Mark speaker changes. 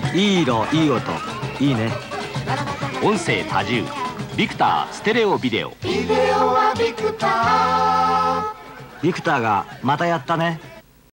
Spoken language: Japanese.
Speaker 1: いい色、いい音、いいね。
Speaker 2: 音声多重ビクターステレオビデオ。
Speaker 3: ビデオはビクター。
Speaker 1: ビクターがまたやったね。